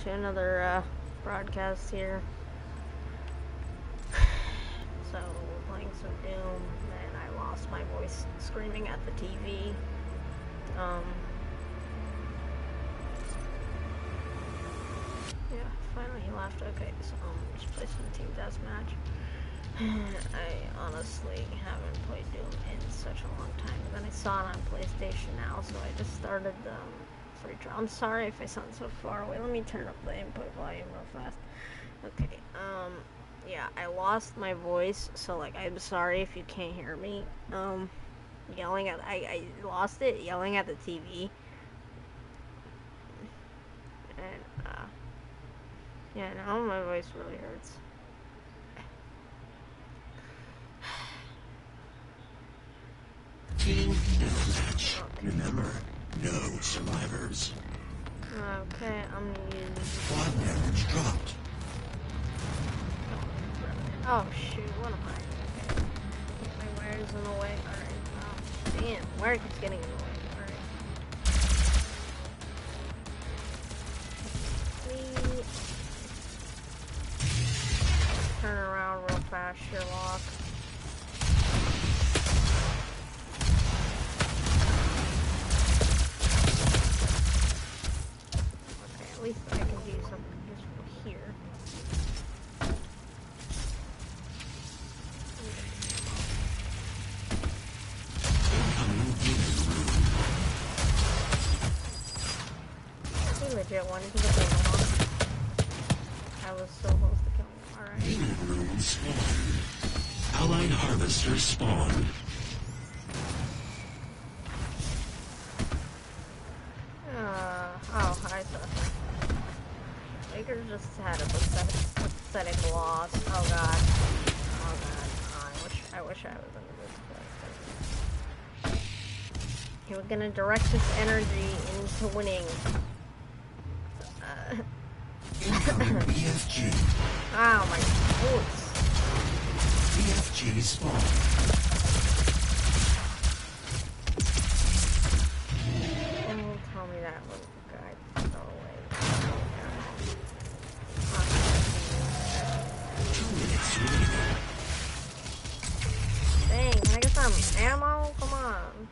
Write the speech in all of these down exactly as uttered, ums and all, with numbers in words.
to another uh, broadcast here. So, we're playing some Doom, and I lost my voice screaming at the T V. Um, yeah, finally he left. Okay, so um, let's play some team deathmatch. I honestly haven't played Doom in such a long time, but then I saw it on PlayStation Now, so I just started the um, free trial. I'm sorry if I sound so far away. Let me turn up the input volume real fast. Okay, um, yeah, I lost my voice, so, like, I'm sorry if you can't hear me, um, yelling at, I, I lost it yelling at the T V, and, uh, yeah, now my voice really hurts. Team deathmatch. Remember, no survivors. Okay, I'm gonna use... Squad damage dropped. Oh, shoot, what am I? Okay. My wire's in the way. Alright, oh, damn, wire keeps getting in the way. Alright. Sweet. Turn around real fast, Sherlock. Okay, at least I can do something useful here. He legit wanted to get the one. I was so close to killing him. Alright. Demon room spawned. Allied harvester spawned. Uh, oh, I saw. Baker just had a pathetic, pathetic loss. Oh god. Oh god. Oh, I wish I wish I was in this place. He was gonna direct his energy into winning. Uh, Incoming B F G. oh my goodness. B F G spawned. Don't tell me that little guy. Go away. Two minutes remaining. Dang, can I get some ammo? Come on.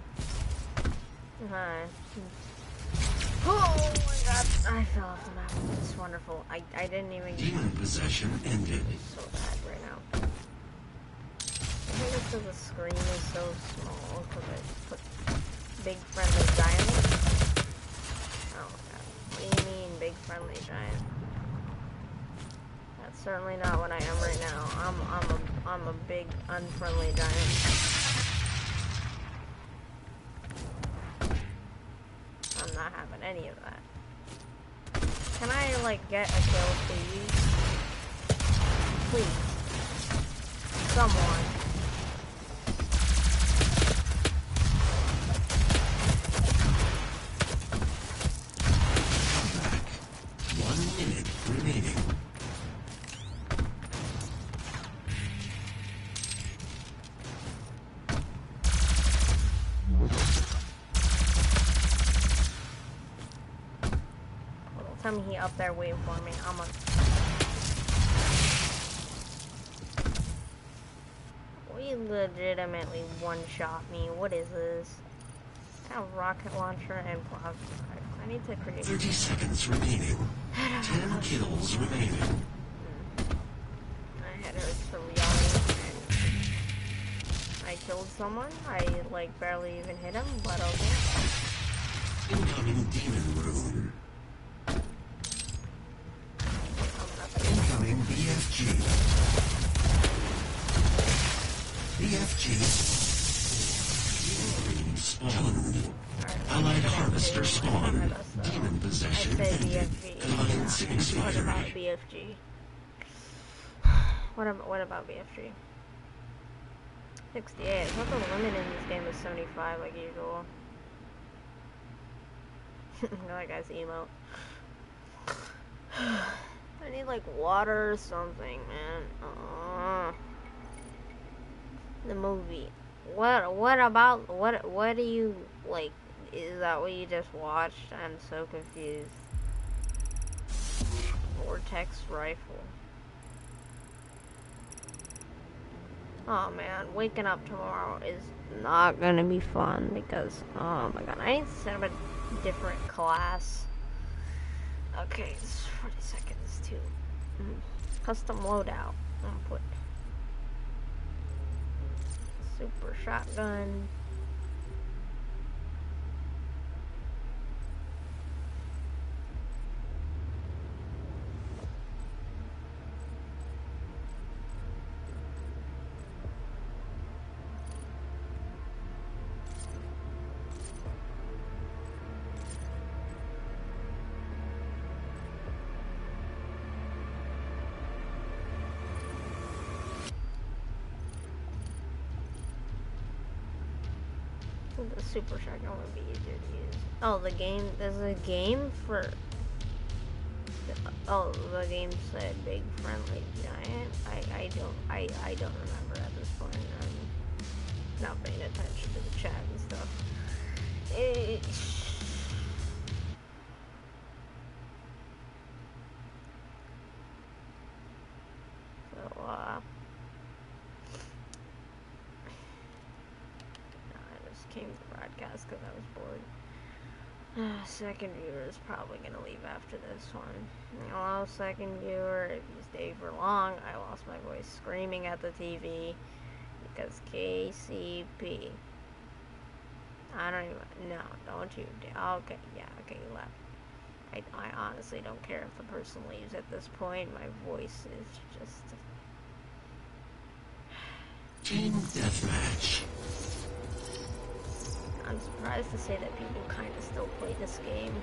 Hi. Oh my god, I fell off the map. It's wonderful. I, I didn't even get Demon possession ended. so bad right now. I think it's because the screen is so small because I put big friendly giant. Oh my god. What do you mean big friendly giant? That's certainly not what I am right now. I'm I'm a I'm a big unfriendly giant. I'm not having any of that. Can I, like, get a kill, please? Please. Someone. Back. One minute remaining. Tell me he up there waiting for me. I'm a... We legitimately one-shot me. What is this? I have rocket launcher and plasma. I, I need to create... Thirty seconds remaining. Ten kills remaining. My head hurts from yelling. I killed someone. I, like, barely even hit him, but okay. Incoming demon room. Incoming B F G. B F G. Spawned. Allied harvester spawned. Demon possession ended. Combined six What victory. about B F G? What about, what about B F G? sixty-eight. I thought the limit in this game was seventy-five like usual. That guy's emote. I need like water or something, man. Uh, the movie. What? What about? What? What do you like? Is that what you just watched? I'm so confused. Vortex Rifle. Oh man, waking up tomorrow is not gonna be fun because, oh my god, I need to set up a different class. Okay, it's forty seconds too. Mm. Custom loadout. I'm gonna put super shotgun. The super shotgun would be easier to use. Oh, the game, there's a game for, oh, the game said big friendly giant. I, I don't, I, I don't remember at this point. I'm not paying attention to the chat and stuff. It, so, uh, came to broadcast because I was bored. Uh, second viewer is probably going to leave after this one. Hello, second viewer. If you stay for long, I lost my voice screaming at the T V because K C P. I don't even, no, don't you, okay, yeah, okay, you left. I, I honestly don't care if the person leaves at this point. My voice is just... Team Deathmatch. I'm surprised to say that people kind of still play this game.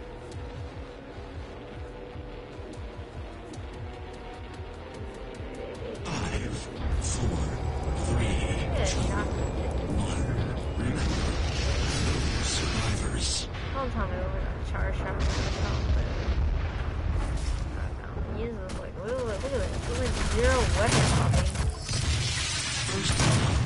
Five, four, three, yeah, two, one. Remember, survivors. Don't tell me we're gonna charge shot or something. Oh, no. Use this, like, look, look, look at this. There's like zero weapon popping. First blood.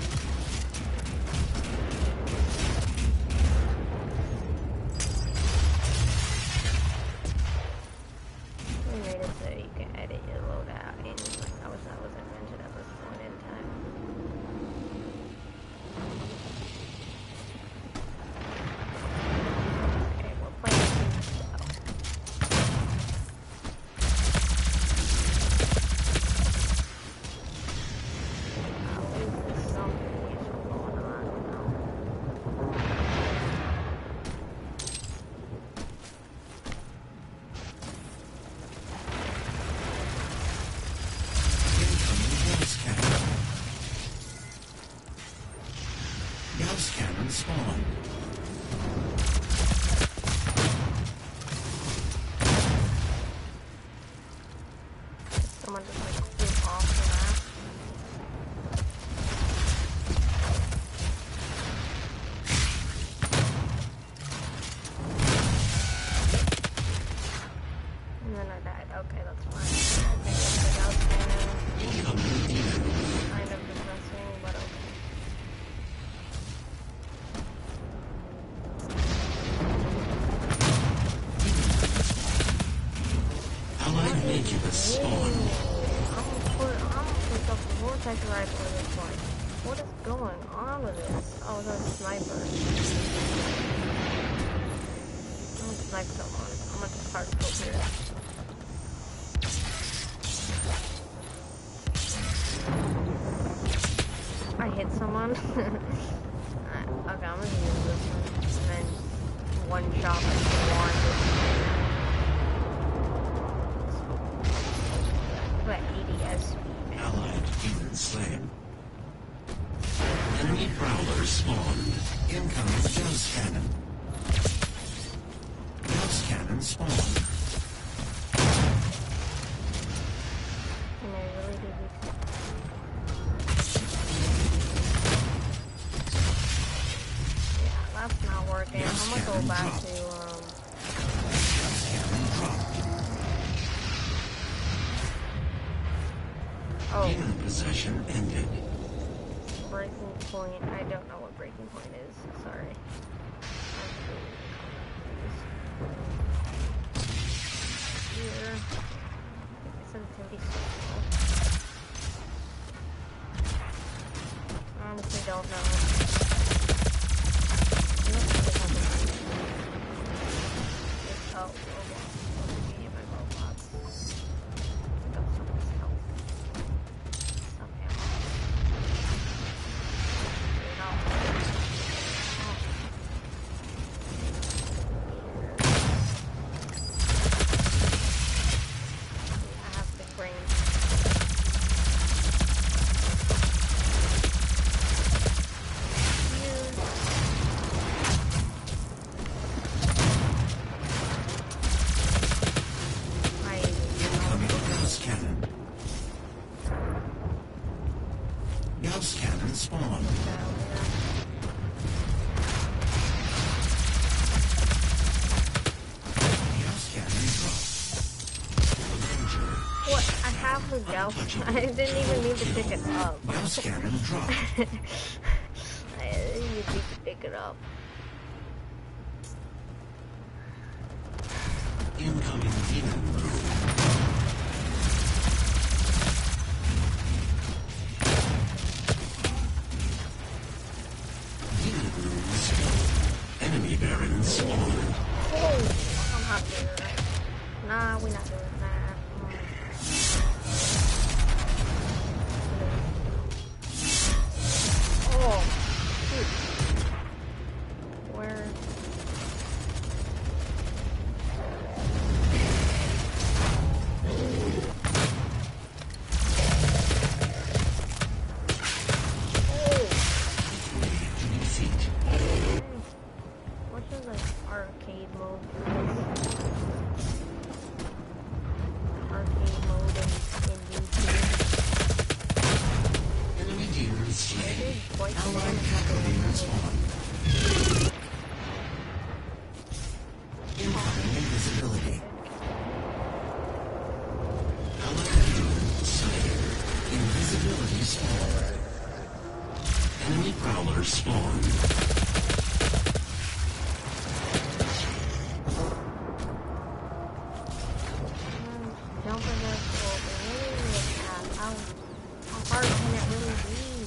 Possession ended. Breaking point. I don't know what breaking point is. Sorry. Here. have the Gauss. I didn't even need to pick it up. Gauss cannon dropped. I didn't even need to pick it up. Incoming demon room. Demon room filled. Enemy Baron spawned. Oh, I'm not doing that. Nah, we're not doing that. Oh, shoot. Where? Arcade mode. Arcade mode in, in YouTube. Enemy demon slain. Allied demon spawn. Incoming invisibility. Allied demon slain. Invisibility spawned. Enemy prowler spawned. Don't forget to really how, how hard can it really be?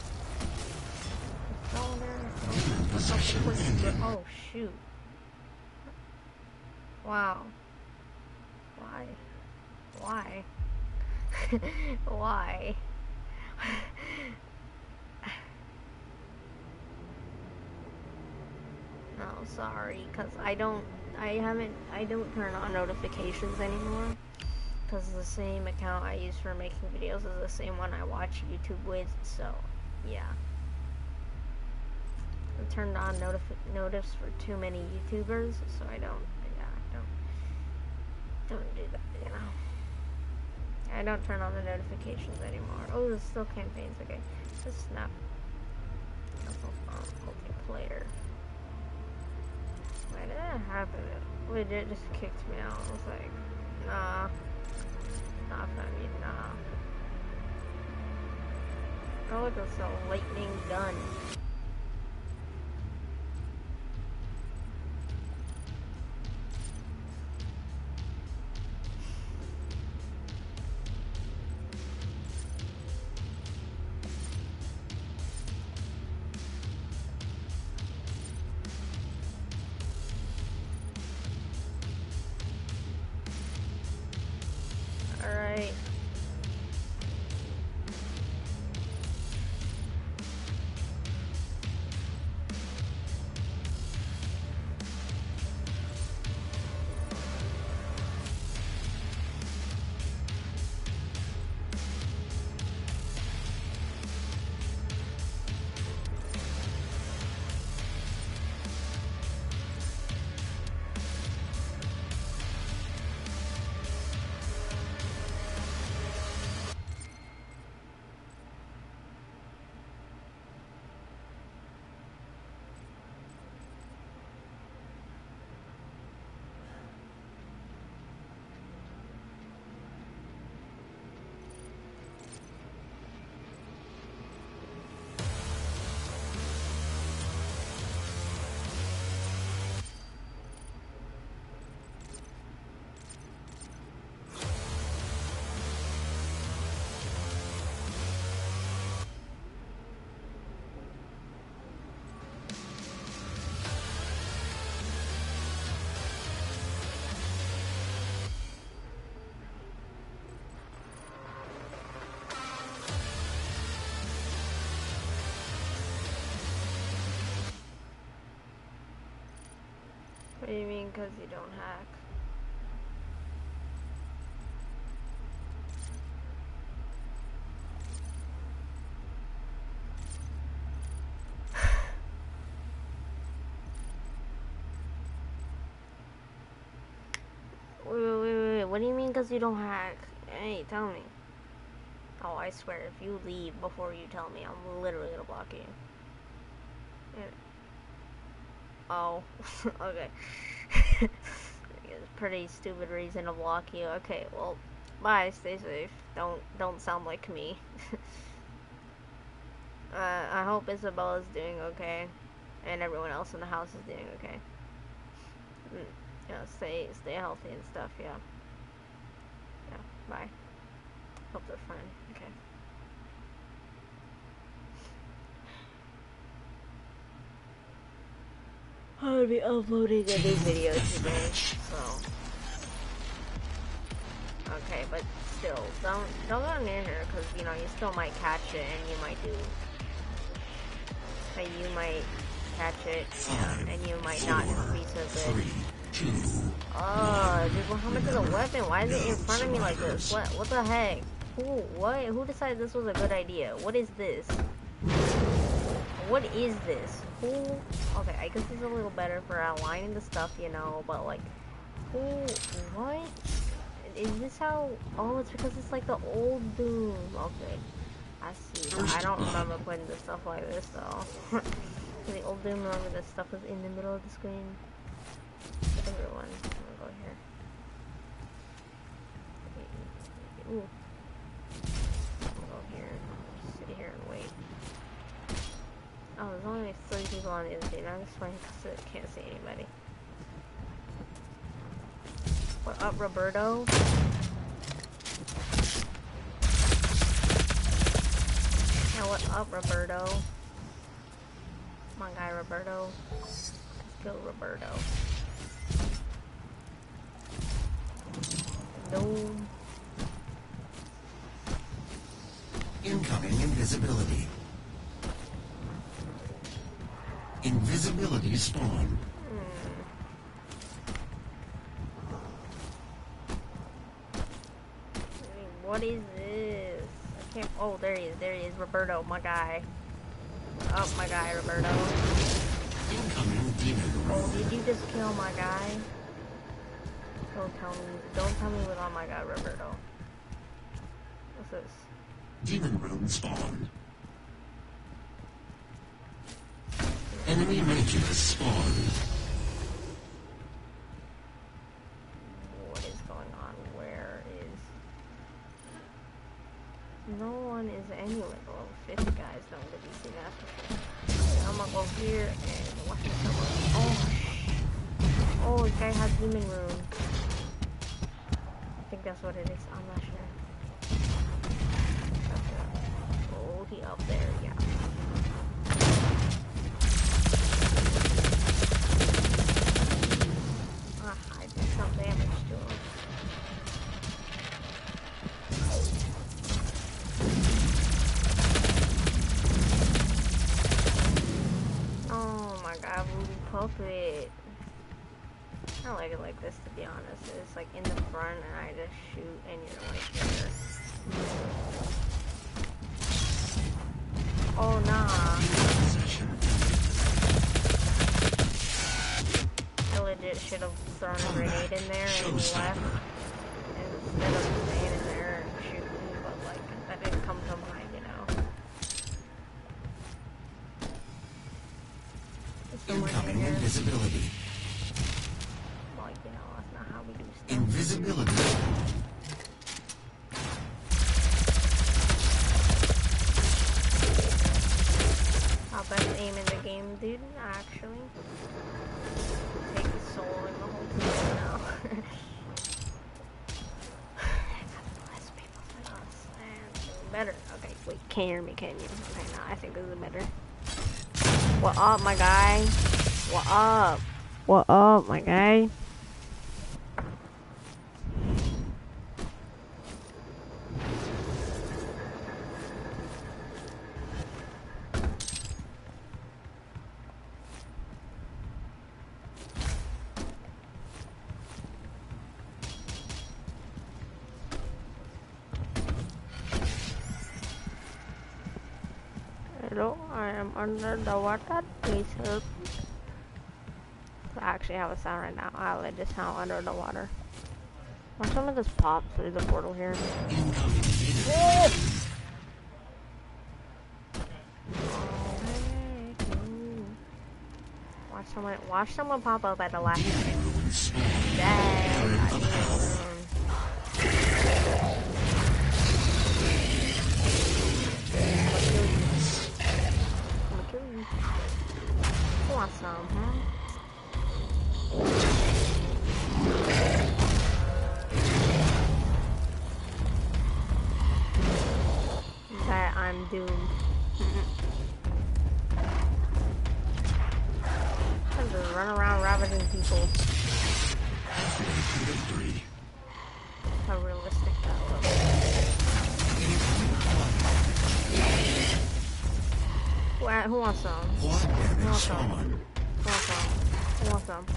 Go there. Possession ended. Oh shoot. Wow. Why? Why? Why? No, sorry, cause I don't, I haven't, I don't turn on notifications anymore. Because the same account I use for making videos is the same one I watch YouTube with, so yeah. I turned on notif notifs for too many YouTubers, so I don't, yeah, don't, don't do that, you know. I don't turn on the notifications anymore. Oh, there's still campaigns, okay. Just snap. Multiplayer. Why did that happen? Wait, it just kicked me out. I was like, nah. Not for me, nah. Oh, look, it's a lightning gun. Alright. What do you mean, because you don't hack? Wait, wait, wait, wait, what do you mean, because you don't hack? Hey, tell me. Oh, I swear, if you leave before you tell me, I'm literally gonna block you. Yeah. Oh, okay. It's a pretty stupid reason to block you. Okay, well, Bye, stay safe. Don't don't sound like me. uh, I hope Isabella's doing okay, and everyone else in the house is doing okay. Mm, yeah, stay stay healthy and stuff. Yeah. Yeah. Bye. Hope they're fine. Okay. I'm gonna be uploading a new video today, so. Okay, but still, don't don't go near her, cause you know you still might catch it, and you might do. Like you might catch it, Five, and you might four, not be so good. three, two, Oh, dude, well, how much is a weapon? Why is it no in front of me like this? survivors. What? What the heck? Who? What? Who decided this was a good idea? What is this? What is this? Who? Okay, I guess it's a little better for aligning the stuff, you know, but like, who? What? Is this how? Oh, it's because it's like the old Doom. Okay, I see. But I don't remember putting the stuff like this though. The old Doom, remember the stuff was in the middle of the screen. Everyone, I'm gonna go here. Ooh. I'm gonna go here. Just sit here and wait. Oh, there's only three people on the other team. I'm just fine because I can't see anybody. What up, Roberto? Yeah, what up, Roberto? My guy, Roberto. Let's go, Roberto. No. Incoming invisibility. Invisibility spawn. Hmm. What is this? I can't. Oh, there he is. There he is. Roberto, my guy. Oh, my guy, Roberto. Incoming demon Oh, room. did you just kill my guy? Don't tell me. Don't tell me without my guy, Roberto. What's this? Demon room spawn. Enemy mages spawn. What is going on? Where is... No one is anywhere. Well, fifty guys don't get to see that for sure. I'm gonna go here and watch someone. Oh, oh, this guy has demon room. I think that's what it is. I'm not sure. Oh, he up there, yeah. Ah, I did some damage to him. Oh my god, Ruby Puppet. I don't like it like this, to be honest. It's like in the front and I just shoot and you're like here. Oh nah. I legit should have thrown a grenade in there and left instead of staying in there and shooting, but like that didn't come to mind, you know. Incoming invisibility. Like, you know, that's not how we do stuff. Invisibility. Our best aim in the game, dude, actually. Take the soul in the whole thing now. Less people than us. And better. Okay, wait, can't hear me, can you? Okay, now I think this is better. What up, my guy? What up? What up, my guy? Hello, I am under the water. Please help. I actually have a sound right now. I'll let this sound under the water. Watch some of this pop through the portal here. Incoming demon. Oh! Watch someone, watch someone pop up at the last second. Demon room spawn. Dang, Aaron I of didn't hell. even- Doom. I'm just run around ravaging people. Victory. How realistic that looks. Who, who wants some? Quad Who damage wants some? spawn. Who wants some? Who wants some?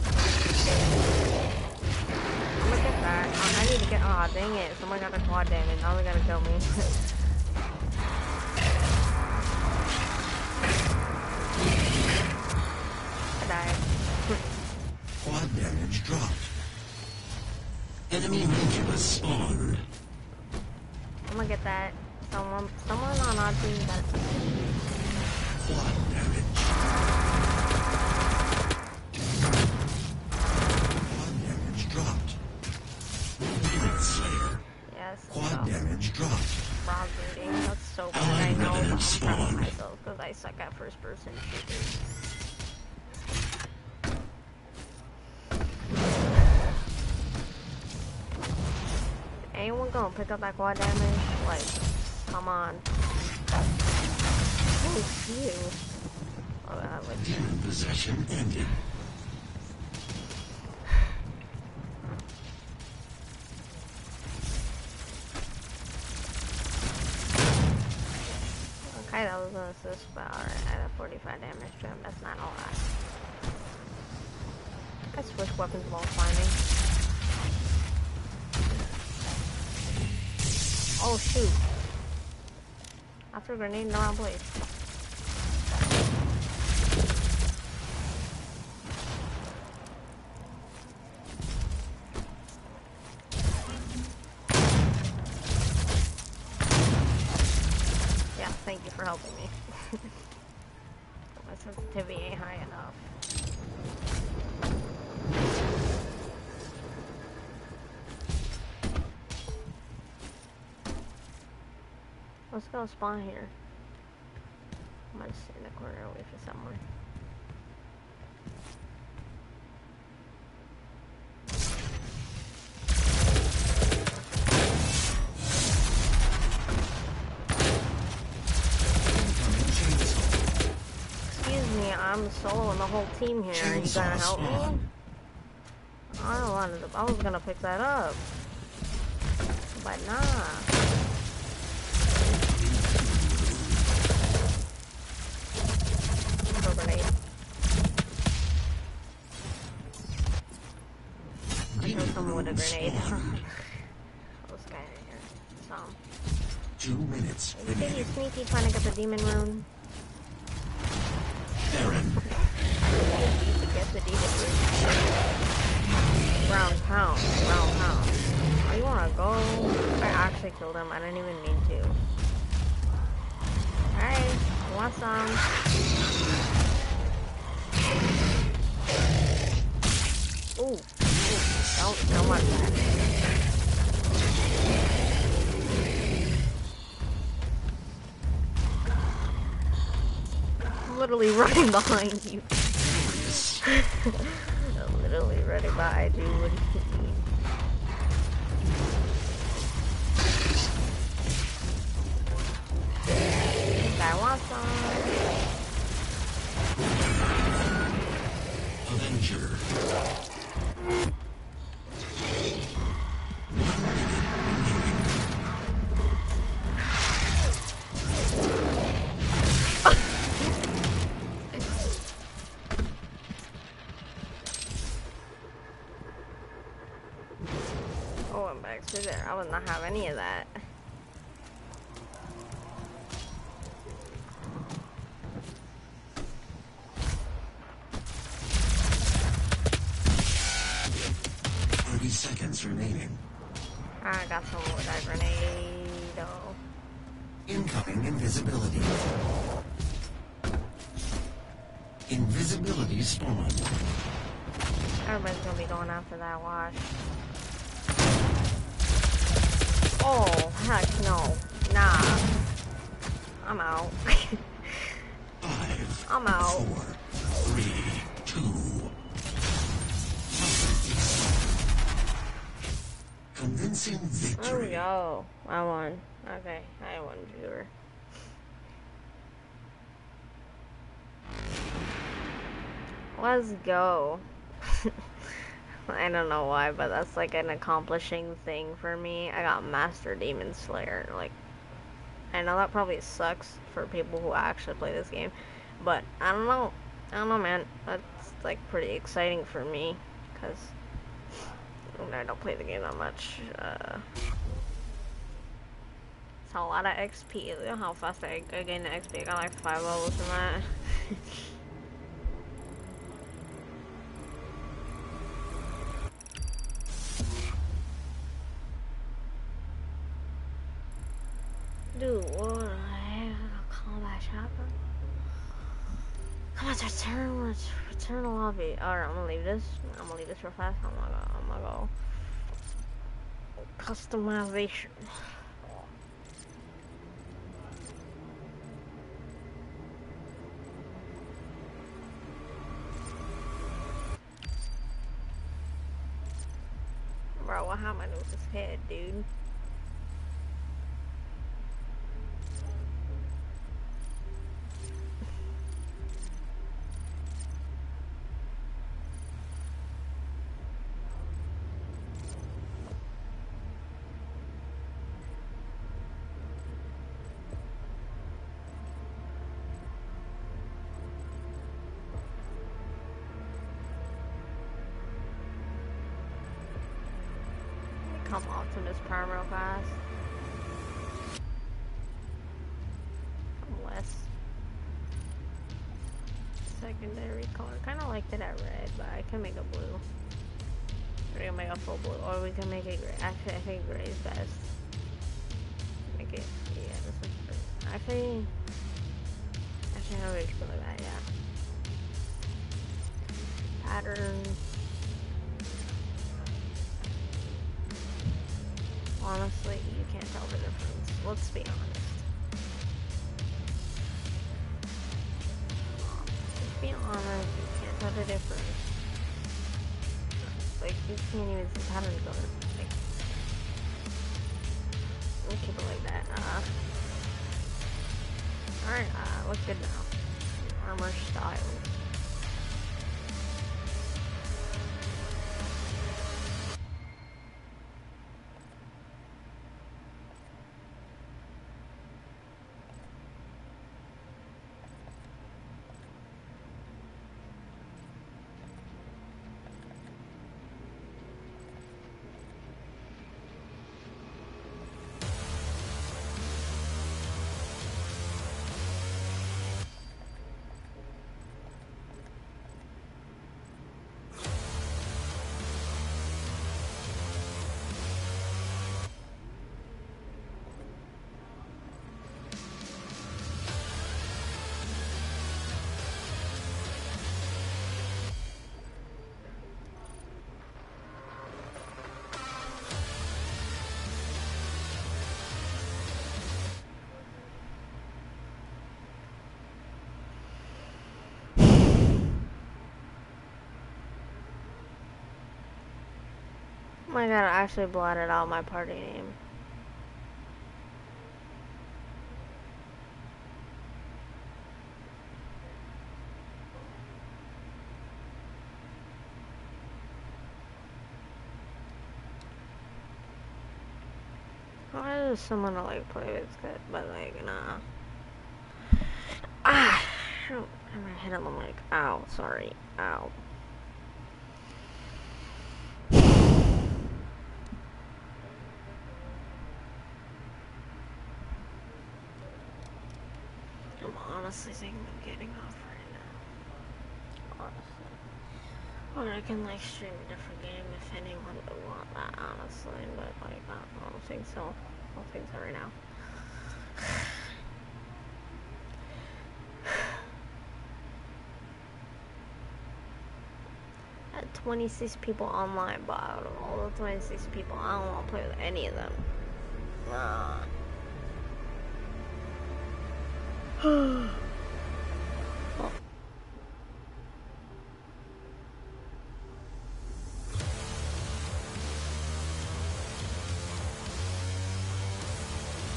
I'm gonna get that. I, I need to get. Aw, oh, dang it. Someone got the quad damage. Now they gotta kill me. I died. Quad damage dropped. Enemy Incubus spawned. I'm gonna get that. Someone, someone on our team got it. Quad damage. Quad damage dropped. Demon Slayer. Yes. Quad So, damage dropped. frog breeding. That's so bad. I know, but I'm proud of myself because I suck at first person shooters. Anyone gonna pick up that quad damage? Like, come on. Oh, you. Oh, that was... Demon possession ended. Okay, that was an assist, but alright, I had forty-five damage to him. That's not a lot. I switch weapons while finding. Oh shoot. I threw a grenade in the wrong place. Yeah, thank you for helping me. My sensitivity ain't high enough. Let's go spawn here. I'm gonna sit in the corner and wait for someone. Excuse me, I'm soloing the whole team here. Are you gonna help me? I don't want to. I was gonna pick that up, but nah. Grenade. I killed someone with a grenade. This guy right here. So. Two minutes. You think he's sneaky trying to get the demon rune? Aaron. To get the demon rune. Round pound. Round pound. Oh, you wanna go? I actually killed him. I didn't even mean to. Hey, you want some? Ooh, ooh, don't, don't want that. I'm literally running behind you. I'm literally running behind you. What do you mean? I want some. Avenger. Oh, I'm back to there. I would not have any of that. thirty seconds remaining. I got some with that grenade. Oh. Incoming invisibility. Invisibility spawned. Everybody's gonna be going after that wash. Oh, heck no. Nah. I'm out. Five. I'm out. Four. Three. Two. Convincing There we victory. go. I won. Okay, I won, viewer. Let's go. I don't know why, but that's like an accomplishing thing for me. I got Master Demon Slayer. Like, I know that probably sucks for people who actually play this game, but I don't know. I don't know, man. That's like pretty exciting for me because I don't play the game that much. Uh, it's a lot of X P. Look at how fast I, I gain the X P. I got like five levels in that. Dude, what the heck? Combat shotgun? Come on, return, let's return the lobby. Alright, I'm gonna leave this. I'm gonna leave this real fast. I'm gonna go. I'm gonna go. Customization. Bro, what happened with his head, dude? Come Optimus Prime real fast. Less secondary color. Kind of like that at red, but I can make a blue. We're gonna make a full blue, or we can make it gray. Actually, I think gray is best. Make it, yeah, this looks pretty. Actually, actually, no, we just go like that, yeah. Pattern. Honestly, you can't tell the difference. Let's be honest. Let's be honest, you can't tell the difference. Like, you can't even see pattern color. Like, we'll keep it like that. Uh, Alright, uh, looks good now. Armor style. Oh my god, I actually blotted out my party name. Why does someone like play with good, but like, nah. Ah! Shoot, I'm gonna hit on the mic. Ow, sorry. Ow. I'm honestly thinking of getting off right now. Honestly. Or I can like stream a different game if anyone would want that, honestly. But like, I don't think so. I don't think so right now. I had twenty-six people online, but out of all the twenty-six people, I don't want to play with any of them. Nah. Oh.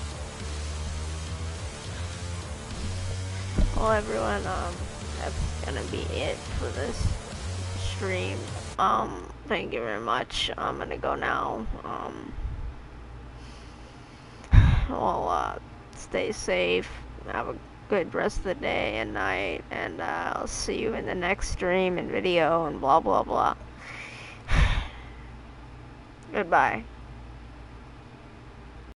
Well, everyone, um, have gonna be it for this stream. Um, thank you very much. I'm gonna go now. Um, well, uh, stay safe. Have a good rest of the day and night, and uh, I'll see you in the next stream and video and blah blah blah. Goodbye.